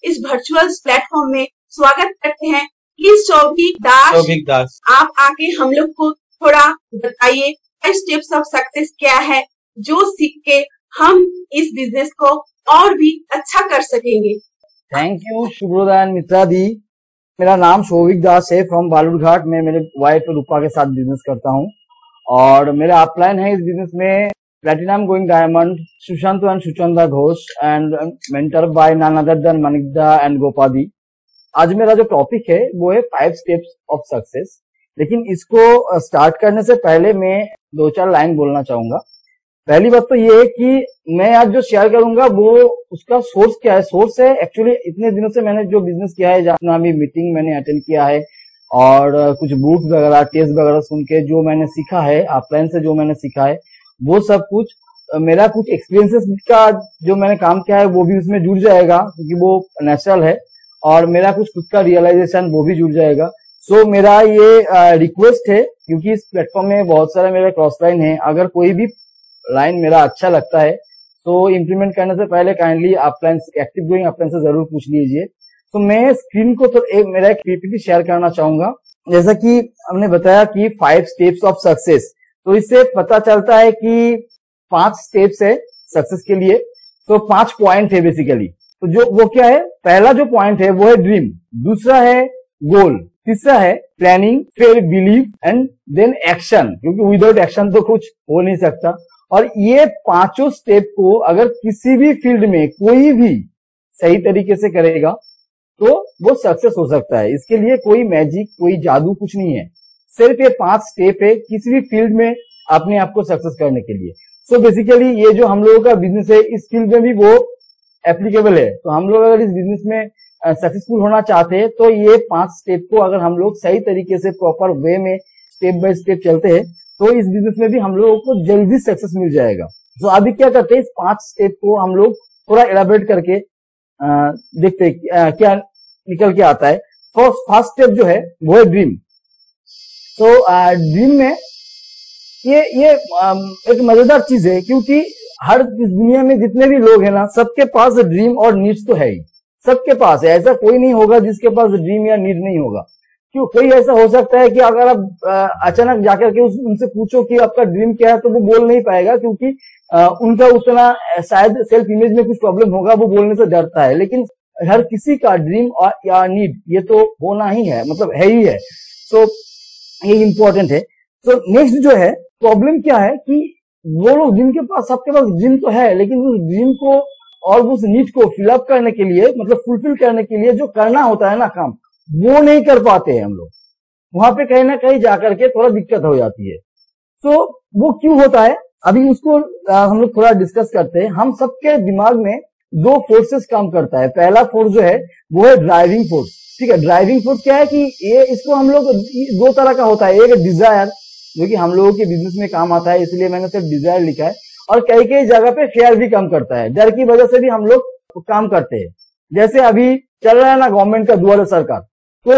इस virtual platform में स्वागत करते हैं। प्लीज शौविक दास, आप आके हम लोग को थोड़ा बताइए 5 स्टेप्स ऑफ सक्सेस क्या है, जो सीख के हम इस बिजनेस को और भी अच्छा कर सकेंगे। थैंक यू शुभ्रोदा एंड मित्रा दी। मेरा नाम शौविक दास है फ्रॉम बालूरघाट में। मेरे वाइफ रूपा के साथ बिजनेस करता हूँ और मेरा अपलाइन है इस बिजनेस में platinum going diamond Sushant and Suchanda Ghosh and mentor by none other than मनिकदा एंड गोपादी। आज मेरा जो टॉपिक है वो है 5 स्टेप्स ऑफ सक्सेस। लेकिन इसको स्टार्ट करने से पहले मैं 2-4 लाइन बोलना चाहूंगा। पहली बात तो ये है कि मैं आज जो शेयर करूंगा वो उसका सोर्स क्या है। सोर्स है एक्चुअली इतने दिनों से मैंने जो बिजनेस किया है, जितना भी मीटिंग मैंने अटेंड किया है और कुछ बुक्स वगैरह टेस्ट वगैरह सुन के जो मैंने सीखा है, ऑफलाइन से जो मैंने सीखा है, वो सब कुछ मेरा कुछ एक्सपीरियंसेस का जो मैंने काम किया है वो भी उसमें जुड़ जाएगा क्योंकि वो नेचुरल है, और मेरा कुछ खुद का रियलाइजेशन वो भी जुड़ जाएगा। सो मेरा ये रिक्वेस्ट है क्योंकि इस प्लेटफॉर्म में बहुत सारे मेरे क्रॉस लाइन है, अगर कोई भी लाइन मेरा अच्छा लगता है तो इम्प्लीमेंट करने से पहले kindly upline active going upline से जरूर पूछ लीजिए। तो मैं स्क्रीन को तो मेरा एक पीपीटी शेयर करना चाहूंगा। जैसा कि हमने बताया कि 5 स्टेप्स ऑफ सक्सेस, तो इससे पता चलता है कि 5 स्टेप्स है सक्सेस के लिए। तो 5 पॉइंट है बेसिकली। तो जो वो क्या है, पहला जो पॉइंट है वो है ड्रीम, दूसरा है गोल, तीसरा है प्लानिंग, फिर बिलीव एंड देन एक्शन, क्योंकि विदाउट एक्शन तो कुछ हो नहीं सकता। और ये 5 स्टेप को अगर किसी भी फील्ड में कोई भी सही तरीके से करेगा तो वो सक्सेस हो सकता है। इसके लिए कोई मैजिक, कोई जादू कुछ नहीं है, सिर्फ ये 5 स्टेप है किसी भी फील्ड में अपने आप को सक्सेस करने के लिए। सो बेसिकली ये जो हम लोगों का बिजनेस है इस फील्ड में भी वो एप्लीकेबल है। तो हम लोग अगर इस बिजनेस में सक्सेसफुल होना चाहते हैं तो ये 5 स्टेप को अगर हम लोग सही तरीके से प्रॉपर वे में स्टेप बाय स्टेप चलते हैं तो इस बिजनेस में भी हम लोगों को जल्दी सक्सेस मिल जाएगा। तो अभी क्या करते हैं, इस 5 स्टेप को हम लोग थोड़ा एलाबोरेट करके देखते हैं क्या निकल के आता है। फर्स्ट स्टेप जो है वो है ड्रीम। तो ड्रीम में ये एक मजेदार चीज है क्योंकि हर दुनिया में जितने भी लोग हैं ना, सबके पास ड्रीम और नीड्स तो है ही, सबके पास है। ऐसा कोई नहीं होगा जिसके पास ड्रीम या नीड नहीं होगा। क्यों, कोई ऐसा हो सकता है कि अगर आप अचानक जाकर के उनसे पूछो कि आपका ड्रीम क्या है तो वो बोल नहीं पाएगा क्योंकि उनका उतना शायद सेल्फ इमेज में कुछ प्रॉब्लम होगा, वो बोलने से डरता है। लेकिन हर किसी का ड्रीम या नीड ये तो होना ही है, मतलब है ही है। तो ये इम्पोर्टेंट है। तो नेक्स्ट जो है प्रॉब्लम क्या है कि वो लोग जिनके पास, सबके पास ड्रीम तो है लेकिन उस ड्रीम को और उस नीड को फिलअप करने के लिए, मतलब फुलफिल करने के लिए जो करना होता है ना काम, वो नहीं कर पाते हैं हम लोग। वहां पे कहीं ना कहीं जाकर के थोड़ा दिक्कत हो जाती है। तो वो क्यों होता है, अभी उसको हम लोग थोड़ा डिस्कस करते हैं। हम सबके दिमाग में 2 फोर्सेस काम करता है। पहला फोर्स जो है वो है ड्राइविंग फोर्स। ठीक है, ड्राइविंग फोर्स क्या है कि ये इसको हम लोग 2 तरह का होता है। एक डिजायर, जो कि हम लोगों के बिजनेस में काम आता है, इसलिए मैंने सिर्फ डिजायर लिखा है। और कई कई जगह पे फेयर भी काम करता है, डर की वजह से भी हम लोग काम करते हैं। जैसे अभी चल रहा है ना गवर्नमेंट का दुआरे सरकार, तो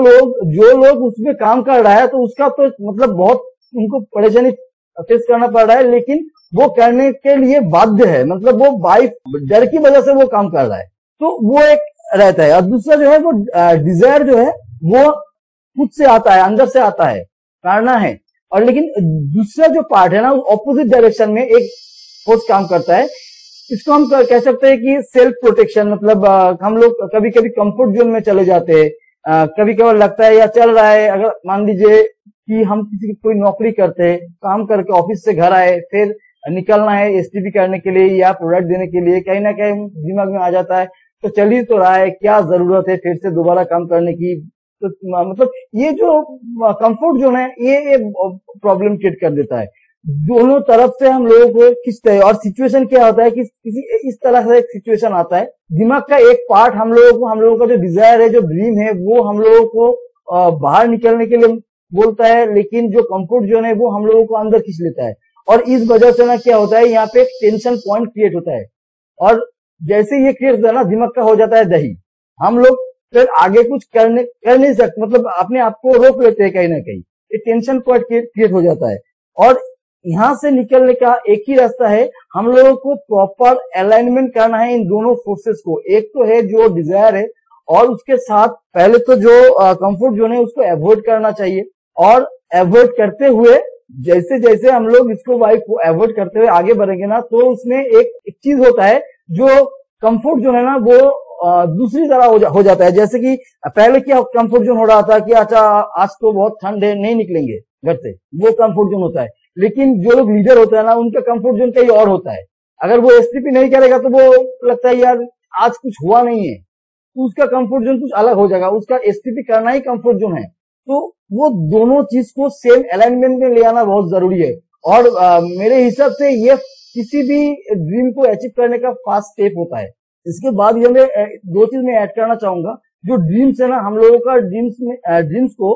जो लोग उसमें काम कर रहा है तो उसका तो मतलब बहुत उनको परेशानी फेस करना पड़ रहा है, लेकिन वो करने के लिए बाध्य है, मतलब वो बाई डर की वजह से वो काम कर रहा है। तो वो एक रहता है। और दूसरा जो है वो डिजायर जो है वो खुद से आता है, अंदर से आता है, करना है। और लेकिन दूसरा जो पार्ट है ना, ऑपोजिट डायरेक्शन में एक फोर्स काम करता है। इसको हम कह सकते हैं कि सेल्फ प्रोटेक्शन। मतलब हम लोग कभी कभी कंफर्ट जोन में चले जाते हैं, कभी कभी लगता है या चल रहा है, अगर मान लीजिए कि हम किसी की कोई नौकरी करते हैं, काम करके ऑफिस से घर आए, फिर निकलना है एसटीपी करने के लिए या प्रोडक्ट देने के लिए, कहीं ना कहीं दिमाग में आ जाता है तो चल ही तो रहा है, क्या जरूरत है फिर से दोबारा काम करने की। तो मतलब ये जो कंफर्ट जोन है ये प्रॉब्लम क्रिएट कर देता है। दोनों तरफ से हम लोगों को खींचते हैं। और सिचुएशन क्या होता है कि किसी इस तरह से एक सिचुएशन आता है, दिमाग का एक पार्ट हम लोगों का जो डिजायर है, जो ड्रीम है, वो हम लोगों को बाहर निकलने के लिए बोलता है, लेकिन जो कंफर्ट जोन है वो हम लोगों को अंदर खींच लेता है। और इस वजह से ना क्या होता है, यहाँ पे एक टेंशन पॉइंट क्रिएट होता है। और जैसे ये क्रिएट होता है ना, दिमाग का हो जाता है दही। हम लोग फिर आगे कुछ कर नहीं सकते, मतलब अपने आप को रोक लेते हैं कहीं ना कहीं। ये टेंशन पॉइंट क्रिएट हो जाता है। और यहाँ से निकलने का एक ही रास्ता है, हम लोगों को प्रॉपर अलाइनमेंट करना है इन दोनों फोर्सेस को। एक तो है जो डिजायर है, और उसके साथ पहले तो जो कंफर्ट जोन है उसको अवॉइड करना चाहिए। और अवॉइड करते हुए जैसे जैसे हम लोग इसको वाइफ को अवॉइड करते हुए आगे बढ़ेंगे ना, तो उसमें एक चीज होता है, जो कंफर्ट जोन है ना वो दूसरी तरह हो जाता है। जैसे कि पहले क्या कंफर्ट जोन हो रहा था कि अच्छा आज तो बहुत ठंड है, नहीं निकलेंगे घर से, वो कंफर्ट जोन होता है। लेकिन जो लोग लीडर होता है ना, उनका कंफर्ट जोन कहीं और होता है। अगर वो एसटीपी नहीं करेगा तो वो लगता है यार आज कुछ हुआ नहीं है, तो उसका कंफर्ट जोन कुछ अलग हो जाएगा। उसका एसटीपी करना ही कंफर्ट जोन है। तो वो दोनों चीज को सेम अलाइनमेंट में ले आना बहुत जरूरी है। और मेरे हिसाब से ये किसी भी ड्रीम को अचीव करने का फर्स्ट स्टेप होता है। इसके बाद ये मैं दो चीज में ऐड करना चाहूंगा। जो ड्रीम्स है ना, हम लोगों का ड्रीम्स को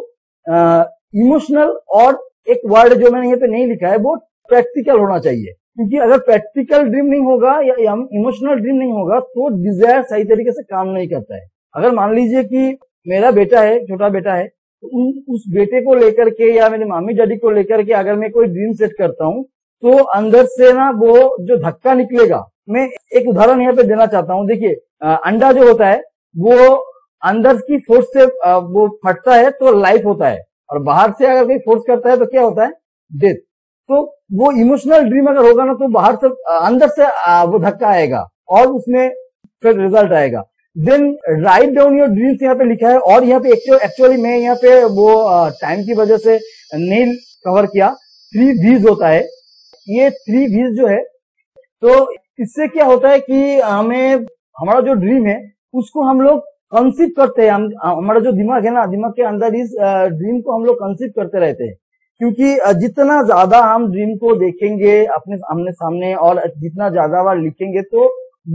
इमोशनल, और एक वर्ड जो मैंने यहाँ पे नहीं लिखा है, वो प्रैक्टिकल होना चाहिए। क्योंकि अगर प्रैक्टिकल ड्रीम नहीं होगा या इमोशनल ड्रीम नहीं होगा, तो डिजायर सही तरीके से काम नहीं करता है। अगर मान लीजिए कि मेरा बेटा है, छोटा बेटा है, तो उस बेटे को लेकर के या मेरे मामी डैडी को लेकर के अगर मैं कोई ड्रीम सेट करता हूँ, तो अंदर से ना वो जो धक्का निकलेगा। मैं एक उदाहरण यहाँ पे देना चाहता हूँ। देखिए, अंडा जो होता है वो अंदर की फोर्स से वो फटता है तो लाइफ होता है, और बाहर से अगर कोई फोर्स करता है तो क्या होता है, डेथ। तो वो इमोशनल ड्रीम अगर होगा ना, तो बाहर से अंदर से वो धक्का आएगा और उसमें फिर रिजल्ट आएगा। Then write down your dreams यहाँ पे लिखा है। और यहाँ पे एक्चुअली मैं यहाँ पे वो टाइम की वजह से नहीं कवर किया। 3 V's होता है। ये 3 V's जो है, तो इससे क्या होता है कि हमें हमारा जो ड्रीम है उसको हम लोग कंसीव करते हैं। हमारा जो दिमाग है ना, दिमाग के अंदर इस ड्रीम को हम लोग कंसीव करते रहते हैं। क्योंकि जितना ज्यादा हम ड्रीम को देखेंगे अपने आमने सामने, और जितना ज्यादा बार लिखेंगे, तो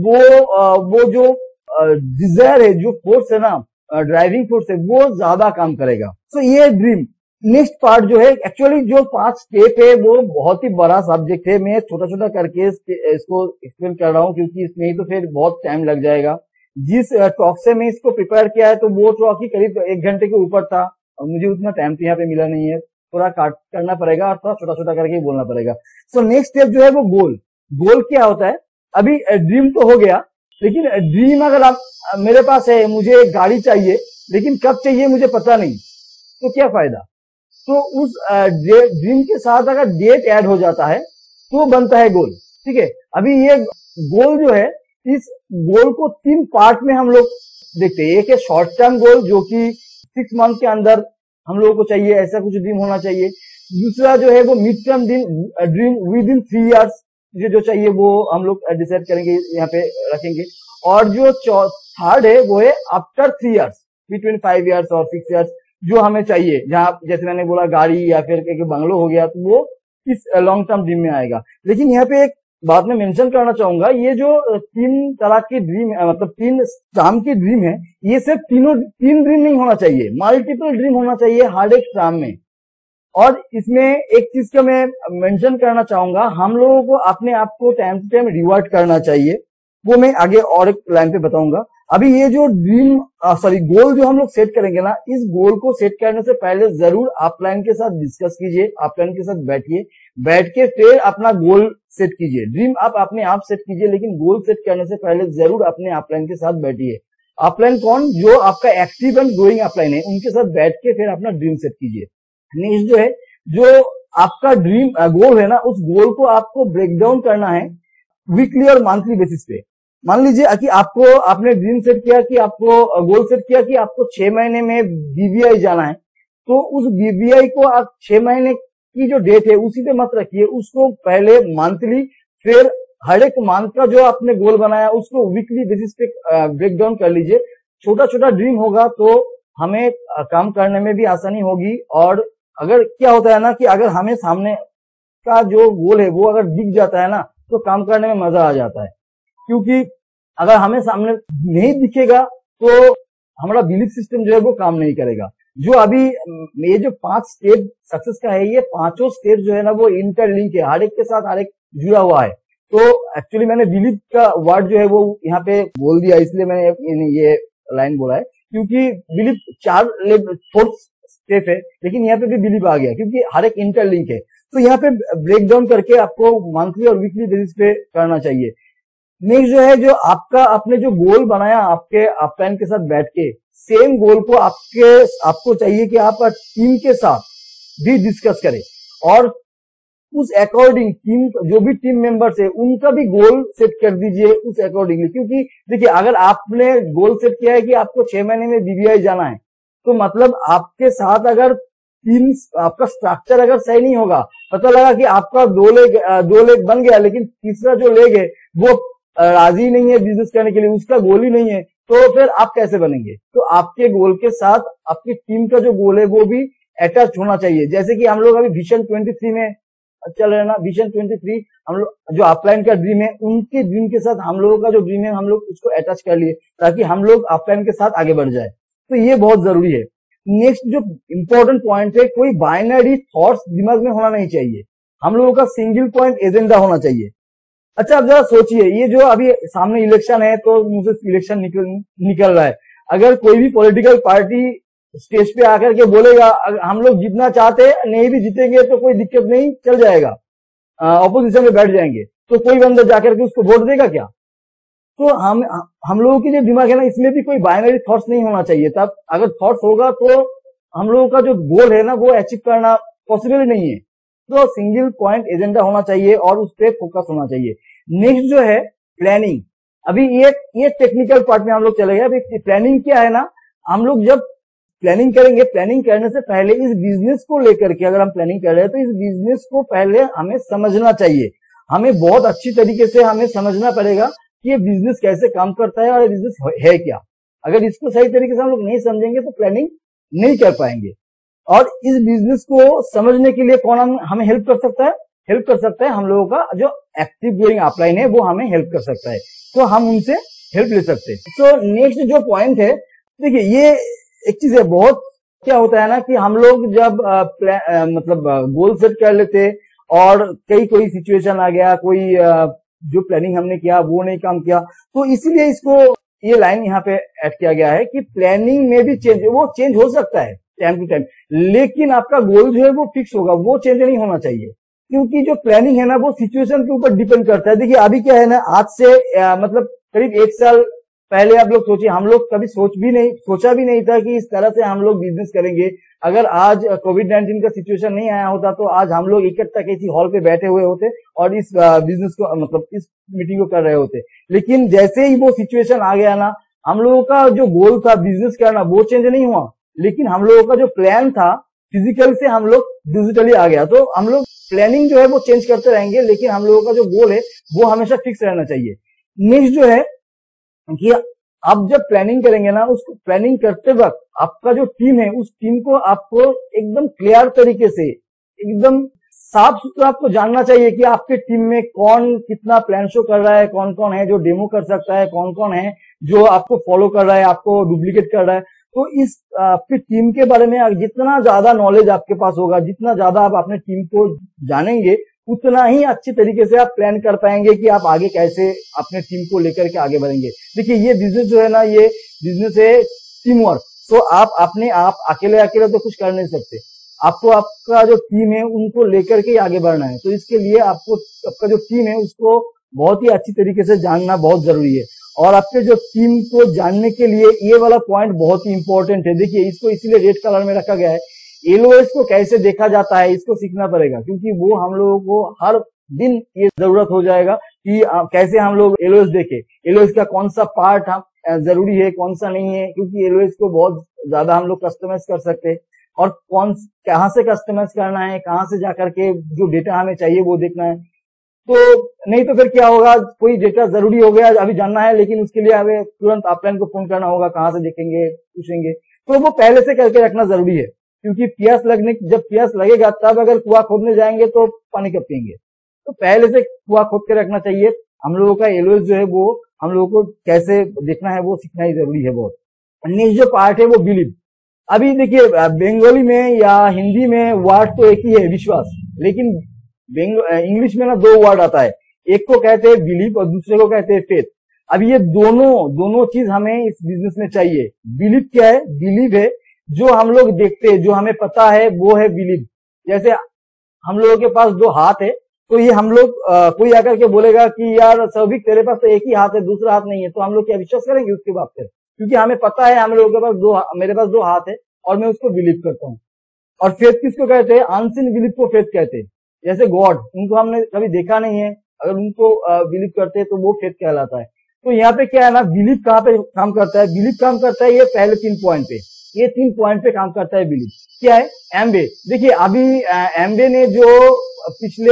वो जो डिजायर है, जो फोर्स है ना, ड्राइविंग फोर्स है, वो ज्यादा काम करेगा। तो ये ड्रीम नेक्स्ट पार्ट जो है, एक्चुअली जो 5 स्टेप है वो बहुत ही बड़ा सब्जेक्ट है। मैं छोटा छोटा करके इसको एक्सप्लेन कर रहा हूँ, क्योंकि इसमें ही तो फिर बहुत टाइम लग जाएगा। जिस टॉक से मैं इसको प्रिपेयर किया है, तो वो टॉक ही करीब 1 घंटे के ऊपर था, और मुझे उतना टाइम तो यहाँ पे मिला नहीं है। थोड़ा काट करना पड़ेगा और थोड़ा छोटा छोटा करके बोलना पड़ेगा। सो नेक्स्ट स्टेप जो है वो गोल क्या होता है। अभी ड्रीम तो हो गया, लेकिन ड्रीम अगर आप मेरे पास है, मुझे एक गाड़ी चाहिए, लेकिन कब चाहिए मुझे पता नहीं, तो क्या फायदा। तो उस ड्रीम के साथ अगर डेट ऐड हो जाता है तो बनता है गोल। ठीक है, अभी ये गोल जो है, इस गोल को 3 पार्ट में हम लोग देखते हैं। एक है शॉर्ट टर्म गोल, जो कि 6 मंथ के अंदर हम लोगों को चाहिए, ऐसा कुछ ड्रीम होना चाहिए। दूसरा जो है वो mid term dream within 3 years जो चाहिए, वो हम लोग डिसाइड करेंगे, यहाँ पे रखेंगे। और जो थर्ड है वो है आफ्टर 3 इयर्स, बिटवीन 5 इयर्स और 6 इयर्स, जो हमें चाहिए। जहां जैसे मैंने बोला गाड़ी या फिर एक बंगलो हो गया, तो वो इस लॉन्ग टर्म ड्रीम में आएगा। लेकिन यहाँ पे एक बात मैं मेंशन करना चाहूंगा, ये जो 3 तरह की ड्रीम है, मतलब 3 टर्म की ड्रीम है, ये सिर्फ 3 ड्रीम नहीं होना चाहिए, मल्टीपल ड्रीम होना चाहिए हर एक टर्म में। और इसमें एक चीज का मैं मेंशन करना चाहूंगा, हम लोगों को अपने आप को टाइम टू टाइम रिवार्ड करना चाहिए। वो मैं आगे और एक लाइन पे बताऊंगा। अभी ये जो गोल जो हम लोग सेट करेंगे ना, इस गोल को सेट करने से पहले जरूर अपलाइन के साथ डिस्कस कीजिए, अपलाइन के साथ बैठ के फिर अपना गोल सेट कीजिए। ड्रीम आप अपने आप सेट कीजिए, लेकिन गोल सेट करने से पहले जरूर अपने अपलाइन के साथ बैठिए। अपलाइन कौन, जो आपका एक्टिव एंड ग्रोइंग अपलाइन है, उनके साथ बैठ के फिर अपना ड्रीम सेट कीजिए। नेक्स्ट जो है, जो आपका ड्रीम गोल है ना, उस गोल को आपको ब्रेक डाउन करना है वीकली और मंथली बेसिस पे। मान लीजिए कि आपने ड्रीम सेट किया कि आपको गोल सेट किया कि आपको 6 महीने में बीबीआई जाना है, तो उस बीबीआई को आप 6 महीने की जो डेट है उसी पे मत रखिए, उसको पहले मंथली, फिर हर एक मंथ का जो आपने गोल बनाया उसको वीकली बेसिस पे ब्रेक डाउन कर लीजिए। छोटा छोटा ड्रीम होगा तो हमें काम करने में भी आसानी होगी। और अगर क्या होता है ना, कि अगर हमें सामने का जो गोल है वो अगर दिख जाता है ना, तो काम करने में मजा आ जाता है। क्योंकि अगर हमें सामने नहीं दिखेगा तो हमारा बिलीफ सिस्टम जो है वो काम नहीं करेगा। जो अभी ये जो 5 स्टेप सक्सेस का है, ये 5 स्टेप जो है ना वो इंटरलिंक है, हर एक के साथ हर एक जुड़ा हुआ है। तो एक्चुअली मैंने बिलीफ का वर्ड जो है वो यहाँ पे बोल दिया, इसलिए मैंने ये लाइन बोला है। क्योंकि बिलीफ 4 4 स्टेप है, लेकिन यहाँ पे भी बिलीफ आ गया, क्योंकि हर एक इंटरलिंक है। तो यहाँ पे ब्रेक डाउन करके आपको मंथली और वीकली बेसिस पे करना चाहिए। नेक्स्ट जो है, जो आपने जो गोल बनाया आपके अपलाइन के साथ बैठ के, सेम गोल को आपको चाहिए कि आप टीम के साथ भी डिस्कस करें और उस अकॉर्डिंग टीम, जो भी टीम मेंबर्स है उनका भी गोल सेट कर दीजिए उस अकॉर्डिंगली। क्योंकि देखिए, अगर आपने गोल सेट किया है कि आपको 6 महीने में बीबीआई जाना है, तो मतलब आपके साथ अगर टीम, आपका स्ट्रक्चर अगर सही नहीं होगा, पता लगा कि आपका दो लेग बन गया लेकिन तीसरा जो लेग है वो राजी नहीं है बिजनेस करने के लिए, उसका गोल ही नहीं है, तो फिर आप कैसे बनेंगे? तो आपके गोल के साथ आपकी टीम का जो गोल है वो भी अटैच होना चाहिए। जैसे कि हम लोग अभी विजन 23 में चल रहे हैं ना, विजन 23 हम लोग जो अपलाइन का ड्रीम है, उनके ड्रीम के साथ हम लोगों का जो ड्रीम है हम लोग उसको अटैच कर लिए ताकि हम लोग अपलाइन के साथ आगे बढ़ जाए। तो ये बहुत जरूरी है। नेक्स्ट जो इंपॉर्टेंट पॉइंट है, कोई बाइनरी थॉट्स दिमाग में होना नहीं चाहिए। हम लोगों का सिंगल पॉइंट एजेंडा होना चाहिए। अच्छा, अब जरा सोचिए, ये जो अभी सामने इलेक्शन है तो मुझे इलेक्शन निकल रहा है, अगर कोई भी पॉलिटिकल पार्टी स्टेज पे आकर के बोलेगा हम लोग जीतना चाहते हैं, नहीं भी जीतेंगे तो कोई दिक्कत नहीं, चल जाएगा, ऑपोजिशन में बैठ जाएंगे, तो कोई बंदा जाकर के उसको वोट देगा क्या? तो हम लोगों की जो दिमाग है ना, इसमें भी कोई बाइनरी थॉट्स नहीं होना चाहिए। तब अगर थॉट्स होगा तो हम लोगों का जो गोल है ना वो अचीव करना पॉसिबल नहीं है। तो सिंगल पॉइंट एजेंडा होना चाहिए और उस पर फोकस होना चाहिए। नेक्स्ट जो है प्लानिंग। अभी ये टेक्निकल पार्ट में हम लोग चले गए। अभी प्लानिंग क्या है ना, हम लोग जब प्लानिंग करेंगे, प्लानिंग करने से पहले इस बिजनेस को लेकर के अगर हम प्लानिंग कर रहे हैं तो इस बिजनेस को पहले हमें समझना चाहिए। हमें बहुत अच्छी तरीके से हमें समझना पड़ेगा कि ये बिजनेस कैसे काम करता है और ये बिजनेस है क्या। अगर इसको सही तरीके से हम लोग नहीं समझेंगे तो प्लानिंग नहीं कर पाएंगे। और इस बिजनेस को समझने के लिए कौन हमें हेल्प कर सकता है? हेल्प कर सकता है हम लोगों का जो एक्टिव ग्रोइंग अपलाइन है, वो हमें हेल्प कर सकता है, तो हम उनसे हेल्प ले सकते हैं। तो नेक्स्ट जो पॉइंट है, देखिए ये एक चीज है, बहुत क्या होता है ना कि हम लोग जब मतलब गोल सेट कर लेते और कोई सिचुएशन आ गया, कोई जो प्लानिंग हमने किया वो नहीं काम किया, तो इसीलिए इसको ये लाइन यहाँ पे ऐड किया गया है कि प्लानिंग में भी चेंज हो सकता है टाइम टू टाइम, लेकिन आपका गोल जो है वो फिक्स होगा, वो चेंज नहीं होना चाहिए। क्योंकि जो प्लानिंग है ना वो सिचुएशन के ऊपर डिपेंड करता है। देखिए अभी क्या है ना, आज से मतलब करीब 1 साल पहले आप लोग सोचिए, हम लोग कभी सोचा भी नहीं था कि इस तरह से हम लोग बिजनेस करेंगे। अगर आज कोविड-19 का सिचुएशन नहीं आया होता तो आज हम लोग इकट्ठा किसी हॉल पे बैठे हुए होते और इस बिजनेस को मतलब इस मीटिंग को कर रहे होते। लेकिन जैसे ही वो सिचुएशन आ गया ना, हम लोगों का जो गोल था बिजनेस करना वो चेंज नहीं हुआ, लेकिन हम लोगों का जो प्लान था फिजिकल से हम लोग डिजिटली आ गया। तो हम लोग प्लानिंग जो है वो चेंज करते रहेंगे, लेकिन हम लोगों का जो गोल है वो हमेशा फिक्स रहना चाहिए। नेक्स्ट जो है कि आप जब प्लानिंग करेंगे ना, उस प्लानिंग करते वक्त आपका जो टीम है उस टीम को आपको एकदम क्लियर तरीके से, एकदम साफ सुथरा आपको जानना चाहिए कि आपके टीम में कौन कितना प्लान शो कर रहा है, कौन कौन है जो डेमो कर सकता है, कौन कौन है जो आपको फॉलो कर रहा है, आपको डुप्लीकेट कर रहा है। तो इस आपकी टीम के बारे में जितना ज्यादा नॉलेज आपके पास होगा, जितना ज्यादा आप अपने टीम को जानेंगे, उतना ही अच्छी तरीके से आप प्लान कर पाएंगे कि आप आगे कैसे अपने टीम को लेकर के आगे बढ़ेंगे। देखिए ये बिजनेस जो है ना, ये बिजनेस है टीम वर्क। तो आप अकेले तो कुछ कर नहीं सकते, आपको आपका जो टीम है उनको लेकर के आगे बढ़ना है। तो इसके लिए आपको आपका जो टीम है उसको बहुत ही अच्छी तरीके से जानना बहुत जरूरी है। और आपके जो टीम को जानने के लिए ये वाला पॉइंट बहुत ही इंपॉर्टेंट है। देखिए इसको इसीलिए रेड कलर में रखा गया है। एलओएस को कैसे देखा जाता है इसको सीखना पड़ेगा, क्योंकि वो हम लोगों को हर दिन ये जरूरत हो जाएगा कि कैसे हम लोग एलओएस देखें, एलओएस का कौन सा पार्ट हम जरूरी है, कौन सा नहीं है। क्योंकि एलओएस को बहुत ज्यादा हम लोग कस्टमाइज कर सकते हैं और कहाँ से कस्टमाइज करना है, कहाँ से जाकर के जो डेटा हमें चाहिए वो देखना है। तो नहीं तो फिर क्या होगा, कोई डेटा जरूरी हो गया अभी जानना है, लेकिन उसके लिए हमें तुरंत अपलाइन को फोन करना होगा, कहाँ से देखेंगे पूछेंगे, तो वो पहले से करके रखना जरूरी है। क्योंकि जब प्यास लगेगा तब अगर कुआं खोदने जाएंगे तो पानी कब पिएंगे। तो पहले से कुआं खोद के रखना चाहिए। हम लोगों का एलओएस जो है वो हम लोगों को कैसे देखना है वो सीखना ही जरूरी है बहुत। नेक्स्ट जो पार्ट है वो बिलीव। अभी देखिए बंगाली में या हिंदी में वर्ड तो एक ही है विश्वास, लेकिन इंग्लिश में ना 2 वर्ड आता है, एक को कहते हैं बिलीव और दूसरे को कहते हैं फेथ। अब ये दोनों चीज हमें इस बिजनेस में चाहिए। बिलीव क्या है? बिलीव है जो हम लोग देखते हैं, जो हमें पता है वो है बिलीव। जैसे हम लोगों के पास दो हाथ है, तो ये हम लोग कोई आकर के बोलेगा कि यार सौभिक तेरे पास तो एक ही हाथ है, दूसरा हाथ नहीं है, तो हम लोग क्या विश्वास करेंगे उसके बात पर? क्योंकि हमें पता है हम लोगों के पास मेरे पास दो हाथ है और मैं उसको बिलीव करता हूँ। और फेथ किसको कहते हैं? अनसीन बिलीव को फेथ कहते हैं। जैसे गॉड, उनको हमने कभी देखा नहीं है, अगर उनको बिलीव करते हैं तो वो फेथ कहलाता है। तो यहाँ पे क्या है ना, बिलीव कहाँ पे काम करता है? बिलीव काम करता है ये पहले 3 पॉइंट पे, ये 3 पॉइंट पे काम करता है बिलीव। क्या है? एमवे। देखिए अभी एमवे ने जो पिछले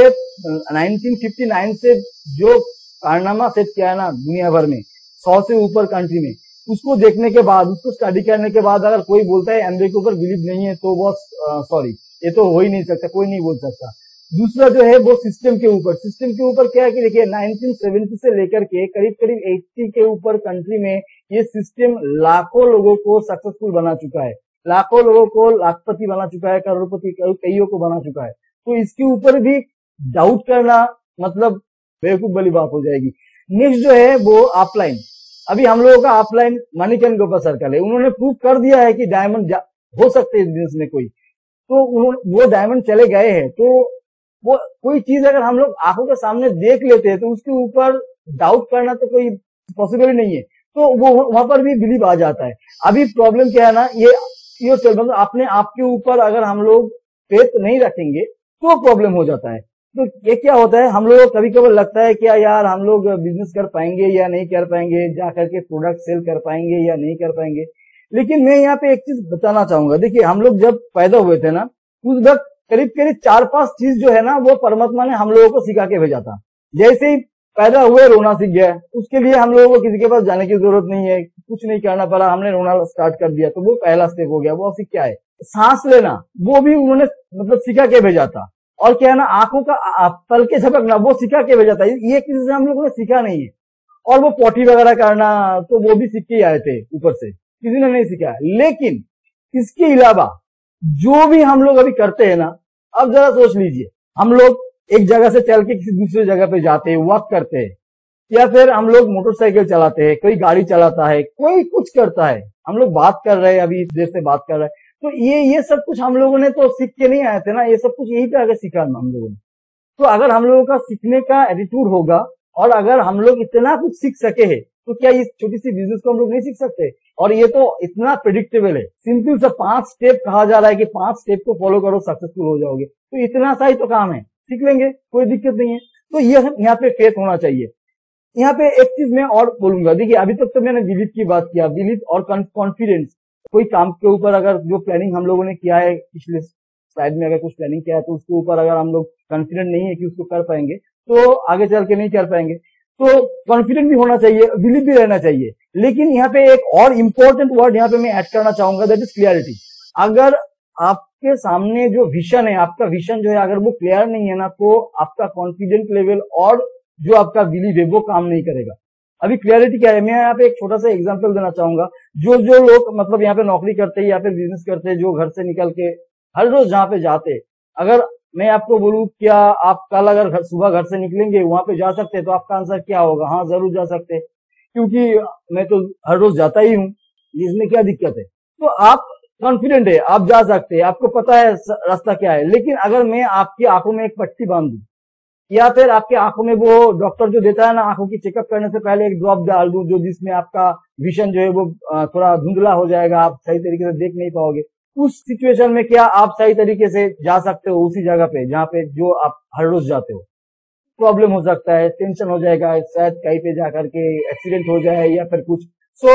1959 से जो कारनामा सेट किया है ना दुनिया भर में, 100 से ऊपर कंट्री में, उसको देखने के बाद, उसको स्टडी करने के बाद अगर कोई बोलता है एमवे के ऊपर बिलीव नहीं है तो वो सॉरी, ये तो हो ही नहीं सकता, कोई नहीं बोल सकता। दूसरा जो है वो सिस्टम के ऊपर। सिस्टम के ऊपर क्या है कि देखिए 1970 से लेकर के करीब करीब 80 के ऊपर कंट्री में ये सिस्टम लाखों लोगों को सक्सेसफुल बना चुका है, लाखों लोगों को लाखपति बना चुका है, करोड़पति कईयों को बना चुका है। तो इसके ऊपर भी डाउट करना मतलब बेवकूफ वाली बात हो जाएगी। नेक्स्ट जो है वो ऑफलाइन। अभी हम लोगों का ऑफलाइन मणिकर्ण गोपाल सर्कल है, उन्होंने प्रूव कर दिया है कि डायमंड हो सकते हैं इस बिजनेस में कोई, तो वो डायमंड चले गए हैं। तो वो कोई चीज अगर हम लोग आंखों के सामने देख लेते हैं तो उसके ऊपर डाउट करना तो कोई पॉसिबल ही नहीं है, तो वो वहां पर भी बिलीव आ जाता है। अभी प्रॉब्लम क्या है ना, ये मतलब अपने आप के ऊपर अगर हम लोग फेथ नहीं रखेंगे तो प्रॉब्लम हो जाता है। तो ये क्या होता है, हम लोग को कभी कभी लगता है कि यार हम लोग बिजनेस कर पाएंगे या नहीं कर पाएंगे, जा करके प्रोडक्ट सेल कर पाएंगे या नहीं कर पाएंगे। लेकिन मैं यहाँ पे एक चीज बताना चाहूंगा। देखिए हम लोग जब पैदा हुए थे ना, उस वक्त करीब करीब 4-5 चीज जो है ना वो परमात्मा ने हम लोगों को सिखा के भेजा था। जैसे ही पैदा हुए रोना सीख गया, उसके लिए हम लोगों को किसी के पास जाने की जरूरत नहीं है, कुछ नहीं करना पड़ा, हमने रोना स्टार्ट कर दिया, तो वो पहला स्टेप हो गया। वो सीख क्या है? सांस लेना, वो भी उन्होंने मतलब सिखा के भेजा था। और क्या है ना, आंखों का पल के झपकना, वो सिखा के भेजा था। ये किसी से हम लोगों ने सीखा नहीं है। और वो पॉटी वगैरह करना तो वो भी सीख के आए थे ऊपर से, किसी ने नहीं सीखा। लेकिन इसके अलावा जो भी हम लोग अभी करते हैं ना, अब जरा सोच लीजिए, हम लोग एक जगह से चल के किसी दूसरी जगह पे जाते हैं, वॉक करते हैं, या फिर हम लोग मोटरसाइकिल चलाते हैं, कोई गाड़ी चलाता है, कोई कुछ करता है, हम लोग बात कर रहे हैं, अभी इस देर से बात कर रहे हैं। तो ये सब कुछ हम लोगों ने तो सीख के नहीं आए थे ना, ये सब कुछ यही पे आगे सीखा ना हम लोगों ने। तो अगर हम लोगों का सीखने का एटीट्यूड होगा और अगर हम लोग इतना कुछ सीख सके हैं, तो क्या इस छोटी सी बिजनेस को हम लोग नहीं सीख सकते? और ये तो इतना प्रेडिक्टेबल है, सिंपल सा 5 स्टेप कहा जा रहा है कि 5 स्टेप को फॉलो करो सक्सेसफुल हो जाओगे, तो इतना सा ही तो काम है, सीख लेंगे, कोई दिक्कत नहीं है। तो ये यहाँ पे फेथ होना चाहिए। यहाँ पे एक चीज मैं और बोलूंगा, देखिए अभी तक तो मैंने बिलीव की बात किया, बिलीव और कॉन्फिडेंस। कोई काम के ऊपर अगर जो प्लानिंग हम लोगों ने किया है, पिछले स्लाइड में अगर कुछ प्लानिंग किया है, तो उसके ऊपर अगर हम लोग कॉन्फिडेंट नहीं है कि उसको कर पाएंगे, तो आगे चल के नहीं कर पाएंगे। तो कॉन्फिडेंट भी होना चाहिए, बिलीव भी रहना चाहिए। लेकिन यहाँ पे एक और इम्पोर्टेंट वर्ड यहाँ पे मैं ऐड करना चाहूंगा, दैट इज क्लियरिटी। अगर आपके सामने जो विजन है, आपका विजन जो है अगर वो क्लियर नहीं है ना, तो आपका कॉन्फिडेंट लेवल और जो आपका बिलीव है वो काम नहीं करेगा। अभी क्लियरिटी क्या है, मैं यहाँ पे एक छोटा सा एग्जांपल देना चाहूंगा। जो लोग मतलब यहाँ पे नौकरी करते हैं या फिर बिजनेस करते हैं, जो घर से निकल के हर रोज जहाँ पे जाते हैं, अगर मैं आपको बोलूं क्या आप कल अगर सुबह घर से निकलेंगे वहां पे जा सकते हैं, तो आपका आंसर क्या होगा? हाँ जरूर जा सकते हैं, क्योंकि मैं तो हर रोज जाता ही हूँ, इसमें क्या दिक्कत है? तो आप कॉन्फिडेंट है, आप जा सकते हैं, आपको पता है रास्ता क्या है। लेकिन अगर मैं आपकी आंखों में एक पट्टी बांध दूं, या फिर आपके आंखों में वो डॉक्टर जो देता है ना आंखों की चेकअप करने से पहले एक ड्रॉप डाल दूं, जो जिसमें आपका विजन जो है वो थोड़ा धुंधला हो जाएगा, आप सही तरीके से देख नहीं पाओगे, उस सिचुएशन में क्या आप सही तरीके से जा सकते हो उसी जगह पे जहाँ पे जो आप हर रोज जाते हो? प्रॉब्लम हो सकता है, टेंशन हो जाएगा, शायद कहीं पे जाकर के एक्सीडेंट हो जाए या फिर कुछ।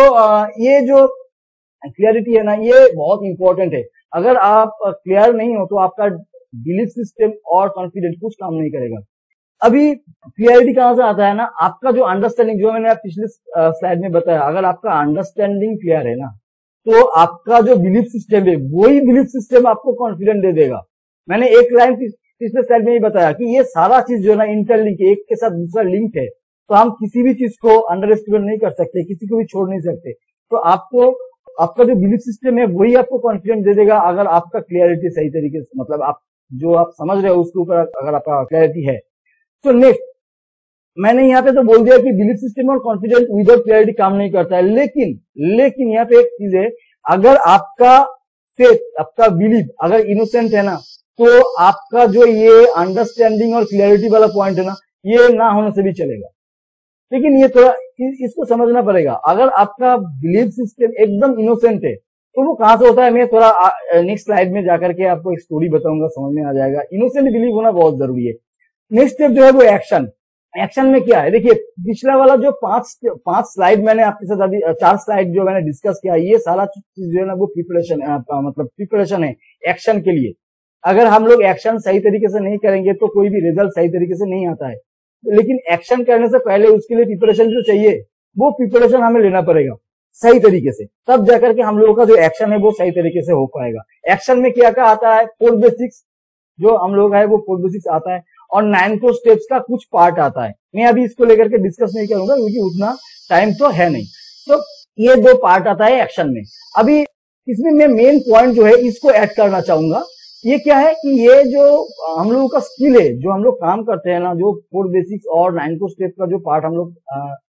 ये जो क्लियरिटी है ना, ये बहुत इंपॉर्टेंट है। अगर आप क्लियर नहीं हो तो आपका बिलीफ सिस्टम और कॉन्फिडेंस कुछ काम नहीं करेगा। अभी क्लियरिटी कहां से आता है ना, आपका जो अंडरस्टैंडिंग, जो मैंने पिछले स्लाइड में बताया, अगर आपका अंडरस्टैंडिंग क्लियर है ना, तो आपका जो बिलीफ सिस्टम है वही बिलीफ सिस्टम आपको कॉन्फिडेंट दे देगा। मैंने एक लाइन पिछले स्लाइड में ही बताया कि ये सारा चीज जो है ना इंटरलिंक है, एक के साथ दूसरा लिंक है। तो हम किसी भी चीज को अंडर एस्टिमेट नहीं कर सकते, किसी को भी छोड़ नहीं सकते। तो आपको आपका जो बिलीफ सिस्टम है वही आपको कॉन्फिडेंट दे देगा, अगर आपका क्लियरिटी सही तरीके से, मतलब आप जो आप समझ रहे हो उसके ऊपर अगर आपका क्लियरिटी है। तो नेक्स्ट मैंने यहाँ पे तो बोल दिया कि बिलीफ सिस्टम और कॉन्फिडेंस विदाउट क्लियरिटी काम नहीं करता है। लेकिन यहाँ पे एक चीज है, अगर आपका फेथ, आपका बिलीफ अगर इनोसेंट है ना, तो आपका जो ये अंडरस्टैंडिंग और क्लियरिटी वाला पॉइंट है ना, ये ना होने से भी चलेगा। लेकिन ये थोड़ा इसको समझना पड़ेगा। अगर आपका बिलीफ सिस्टम एकदम इनोसेंट है तो वो कहां से होता है, मैं थोड़ा नेक्स्ट स्लाइड में जाकर के आपको एक स्टोरी बताऊंगा, समझ में आ जाएगा। इनोसेंट बिलीव होना बहुत जरूरी है। नेक्स्ट स्टेप जो है वो एक्शन। एक्शन में क्या है, देखिए पिछला वाला जो पांच स्लाइड मैंने आपके साथ अभी 4 स्लाइड जो मैंने डिस्कस किया, ये सारा चीज जो है ना वो प्रिपरेशन है, मतलब प्रिपरेशन है एक्शन के लिए। अगर हम लोग एक्शन सही तरीके से नहीं करेंगे तो कोई भी रिजल्ट सही तरीके से नहीं आता है। लेकिन एक्शन करने से पहले उसके लिए प्रिपरेशन जो चाहिए वो प्रिपरेशन हमें लेना पड़ेगा सही तरीके से, तब जाकर के हम लोगों का जो एक्शन है वो सही तरीके से हो पाएगा। एक्शन में क्या क्या आता है, 4 बेसिक्स जो हम लोग है वो 4 बेसिक्स आता है, और 9 को स्टेप्स का कुछ पार्ट आता है। मैं अभी इसको लेकर के डिस्कस नहीं करूंगा क्योंकि उतना टाइम तो है नहीं। तो ये 2 पार्ट आता है एक्शन में। अभी इसमें मैं मेन पॉइंट जो है इसको ऐड करना चाहूंगा। ये क्या है कि ये जो हम लोगों का स्किल है, जो हम लोग काम करते हैं ना, जो 4 बेसिक्स और 9 को स्टेप्स का जो पार्ट हम लोग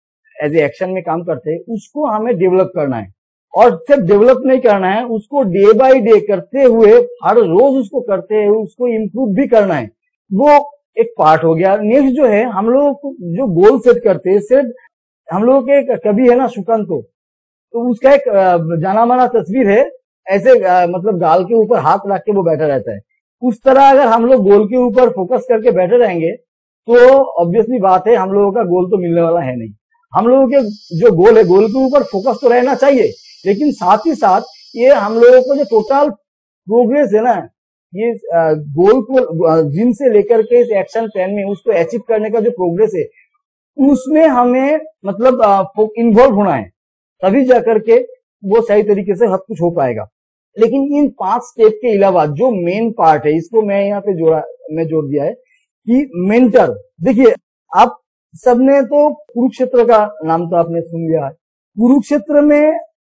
एज ए एक्शन में काम करते हैं, उसको हमें डेवलप करना है। और सिर्फ डेवलप नहीं करना है, उसको डे बाय डे करते हुए, हर रोज उसको करते हुए उसको इम्प्रूव भी करना है। वो एक पार्ट हो गया। नेक्स्ट जो है, हम लोग जो गोल सेट करते हैं, सिर्फ हम लोग के कभी है ना सुकन तो उसका एक जाना माना तस्वीर है, ऐसे मतलब गाल के ऊपर हाथ रख के वो बैठा रहता है। उस तरह अगर हम लोग गोल के ऊपर फोकस करके बैठे रहेंगे तो ऑब्वियसली बात है हम लोगों का गोल तो मिलने वाला है नहीं। हम लोगों के जो गोल है, गोल के ऊपर फोकस तो रहना चाहिए, लेकिन साथ ही साथ ये हम लोगों को जो टोटल प्रोग्रेस है ना, ये गोल को जिन से लेकर के इस एक्शन प्लान में उसको अचीव करने का जो प्रोग्रेस है, उसमें हमें मतलब इन्वॉल्व होना है, तभी जाकर के वो सही तरीके से सब कुछ हो पाएगा। लेकिन इन 5 स्टेप के अलावा जो मेन पार्ट है, इसको मैं यहाँ पे जोड़ दिया है कि मेंटर। देखिए आप सबने तो कुरुक्षेत्र का नाम तो आपने सुन लिया है। कुरुक्षेत्र में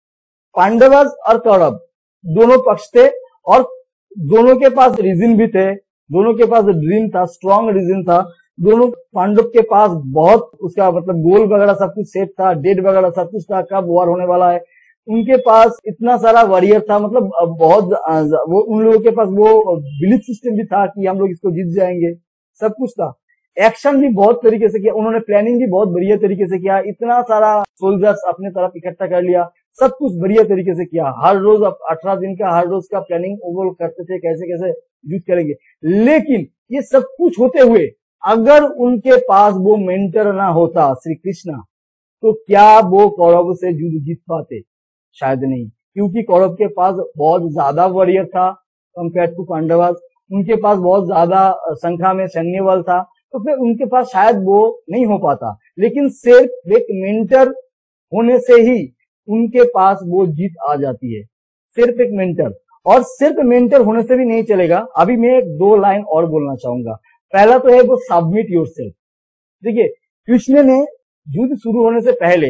पांडव और कौरव दोनों पक्ष थे, और दोनों के पास रीजन भी थे, दोनों के पास ड्रीम था, स्ट्रॉन्ग रीजन था। दोनों पांडव के पास बहुत उसका मतलब गोल वगैरह सब कुछ सेट था, डेट वगैरह सब कुछ था, कब वॉर होने वाला है। उनके पास इतना सारा वॉरियर था, मतलब बहुत वो उन लोगों के पास वो बिलीफ सिस्टम भी था कि हम लोग इसको जीत जाएंगे, सब कुछ था। एक्शन भी बहुत तरीके से किया उन्होंने, प्लानिंग भी बहुत बढ़िया तरीके से किया, इतना सारा सोल्जर्स अपने तरफ इकट्ठा कर लिया, सब कुछ बढ़िया तरीके से किया। हर रोज 18 दिन का हर रोज का प्लानिंग वो करते थे, कैसे कैसे युद्ध करेंगे। लेकिन ये सब कुछ होते हुए अगर उनके पास वो मेंटर ना होता श्री कृष्ण, तो क्या वो कौरव से युद्ध जीत पाते? शायद नहीं, क्योंकि कौरव के पास बहुत ज्यादा वॉरियर था कंपेयर टू पांडव, उनके पास बहुत ज्यादा संख्या में सैन्य बल था, तो फिर उनके पास शायद वो नहीं हो पाता। लेकिन सिर्फ एक मेंटर होने से ही उनके पास वो जीत आ जाती है, सिर्फ एक मेंटर। और सिर्फ मेंटर होने से भी नहीं चलेगा। अभी मैं 2 लाइन और बोलना चाहूंगा। पहला तो है वो सबमिट योरसेल्फ। देखिए कृष्ण ने युद्ध शुरू होने से पहले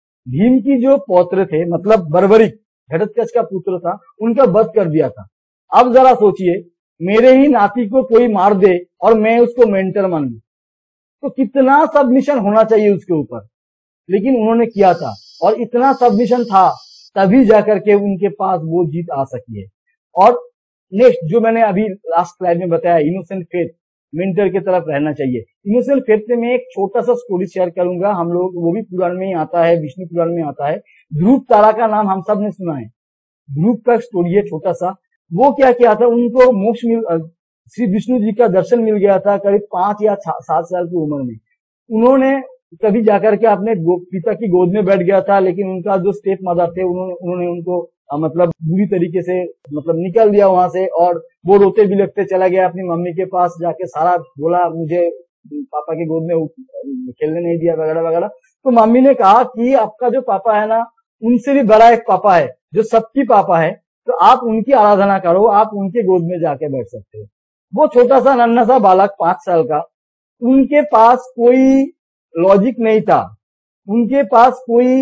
भीम की जो पौत्र थे, मतलब बर्बरिक घटोत्कच का पुत्र था, उनका वध कर दिया था। अब जरा सोचिए, मेरे ही नाती को कोई मार दे और मैं उसको मेंटर मान लूं, तो कितना सबमिशन होना चाहिए उसके ऊपर। लेकिन उन्होंने किया था, और इतना सबमिशन था तभी जाकर के उनके पास वो जीत आ सकी है। और नेक्स्ट जो मैंने अभी लास्ट स्लाइड में बताया, इनोसेंट फेथ, मेंटर की तरफ रहना चाहिए। इनोसेंट फेथ में एक छोटा सा स्टोरी शेयर करूंगा। हम लोग वो भी पुराण में ही आता है, विष्णु पुराण में आता है। ध्रुव तारा का नाम हम सब ने सुना है। ध्रुव का स्टोरी है छोटा सा। वो क्या किया था, उनको मोक्ष श्री विष्णु जी का दर्शन मिल गया था करीब 5 या 7 साल की उम्र में। उन्होंने कभी जाकर के अपने पिता की गोद में बैठ गया था, लेकिन उनका जो स्टेप मदर थे उन्होंने उनको मतलब बुरी तरीके से मतलब निकल दिया वहां से, और वो रोते बिलखते चला गया अपनी मम्मी के पास जाके, सारा बोला मुझे पापा की गोद में खेलने नहीं दिया वगैरह वगैरह। तो मम्मी ने कहा कि आपका जो पापा है ना, उनसे भी बड़ा एक पापा है जो सबकी पापा है, तो आप उनकी आराधना करो, आप उनके गोद में जाके बैठ सकते हो। वो छोटा सा नन्हा सा बालक 5 साल का, उनके पास कोई लॉजिक नहीं था, उनके पास कोई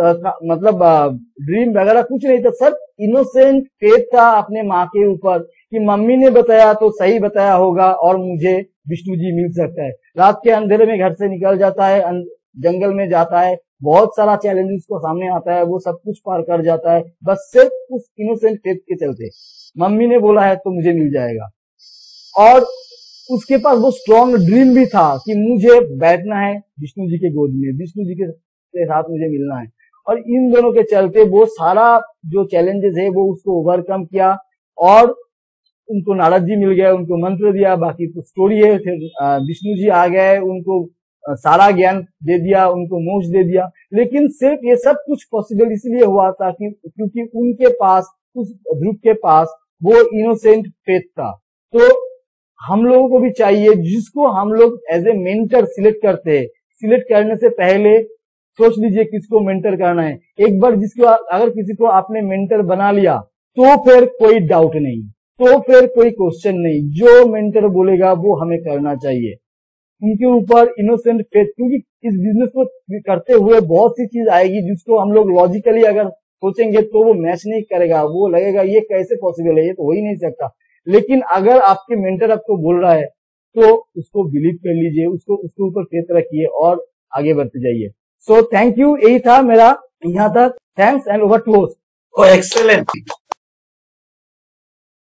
मतलब ड्रीम वगैरह कुछ नहीं था, सब इनोसेंट फेथ था अपने माँ के ऊपर कि मम्मी ने बताया तो सही बताया होगा और मुझे विष्णु जी मिल सकता है। रात के अंधेरे में घर से निकल जाता है, जंगल में जाता है, बहुत सारा चैलेंजेस को सामने आता है, वो सब कुछ पार कर जाता है, बस सिर्फ उस इनोसेंट फेथ के चलते। मम्मी ने बोला है तो मुझे मिल जाएगा। और उसके पास वो स्ट्रॉन्ग ड्रीम भी था कि मुझे बैठना है विष्णु जी के गोद में, विष्णु जी के साथ मुझे मिलना है। और इन दोनों के चलते वो सारा जो चैलेंजेस है वो उसको ओवरकम किया और उनको नारद जी मिल गए, उनको मंत्र दिया, बाकी तो स्टोरी है। फिर विष्णु जी आ गए, उनको सारा ज्ञान दे दिया, उनको मोक्ष दे दिया। लेकिन सिर्फ ये सब कुछ पॉसिबल इसलिए हुआ था कि क्योंकि उनके पास, उस ध्रुव के पास वो इनोसेंट फेथ था। तो हम लोगों को भी चाहिए, जिसको हम लोग एज ए मेंटर सिलेक्ट करते हैं, सिलेक्ट करने से पहले सोच लीजिए किसको मेंटर करना है। एक बार जिसको, अगर किसी को आपने मेंटर बना लिया तो फिर कोई डाउट नहीं, तो फिर कोई क्वेश्चन नहीं, जो मेंटर बोलेगा वो हमें करना चाहिए। उनके ऊपर इनोसेंट फेथ, क्योंकि इस बिजनेस को करते हुए बहुत सी चीज आएगी जिसको हम लोग लॉजिकली अगर सोचेंगे तो वो मैच नहीं करेगा, वो लगेगा ये कैसे पॉसिबल है, ये तो हो ही नहीं सकता। लेकिन अगर आपके मेंटर आपको बोल रहा है तो उसको बिलीव कर लीजिए, उसके ऊपर फेथ रखिए और आगे बढ़ते जाइए। सो थैंक यू, यही था मेरा यहाँ तक। Thanks and over to host. Oh, excellent.